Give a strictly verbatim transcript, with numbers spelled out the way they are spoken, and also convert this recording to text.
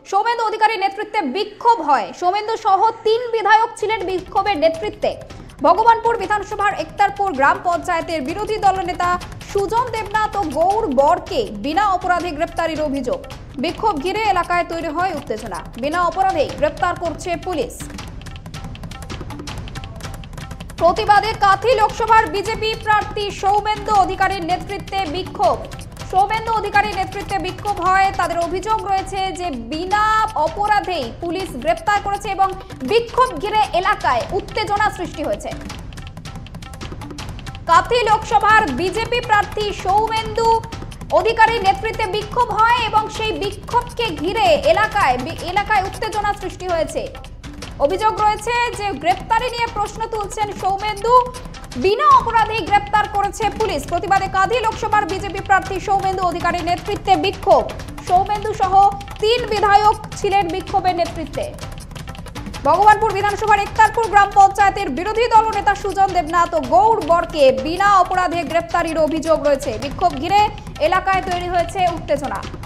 সৌমেন্দু অধিকারীর নেতৃত্বে বিক্ষোভ হয়। সৌমেন্দু সহ তিন বিধায়ক ছিলেন বিক্ষোভের নেতৃত্বে। ভগবানপুর বিধানসভার একতারপুর গ্রাম পঞ্চায়েতের বিরোধী দলনেতা সুজন দেবনাথ ও গৌর বরকে বিনা অপরাধে গ্রেপ্তারির অভিযোগ। বিক্ষোভ ঘিরে এলাকায় তৈরি হয় উত্তেজনা। বিনা অপরাধে গ্রেপ্তার করছে পুলিশ। প্রতিবাদে কাথি লোকসভার বিজেপি প্রার্থী সৌমেন্দু অধিকারীর নেতৃত্বে বিক্ষোভ। সৌমেন্দু অধিকারীর নেতৃত্বে বিক্ষোভ হয়। তাদের অভিযোগ রয়েছে যে বিনা অপরাধেই পুলিশ গ্রেপ্তার করেছে এবং বিক্ষোভ ঘিরে এলাকায় উত্তেজনা সৃষ্টি হয়েছে। কাথি লোকসভার বিজেপি প্রার্থী সৌমেন্দু অধিকারীর নেতৃত্বে বিক্ষোভ হয় এবং সেই বিক্ষোভকে ঘিরে এলাকায় এলাকায় উত্তেজনা সৃষ্টি হয়েছে। অভিযোগ রয়েছে যে গ্রেপ্তারি নিয়ে প্রশ্ন তুলছেন সৌমেন্দু। বিনা অপরাধে গ্রেপ্তার করেছে পুলিশ। প্রতিবাদে কাঁথি লোকসভার বিজেপি প্রার্থী সৌমেন্দু অধিকারীর নেতৃত্বে বিক্ষোভ। সৌমেন্দু সহ তিন বিধায়ক ছিলেন বিক্ষোভের নেতৃত্বে। ভগবানপুর বিধানসভার একতারপুর গ্রাম পঞ্চায়েতের বিরোধী দলনেতা সুজন দেবনাথ ও গৌর বরকে বিনা অপরাধে গ্রেপ্তারির অভিযোগ রয়েছে। বিক্ষোভ ঘিরে এলাকায় তৈরি হয়েছে উত্তেজনা।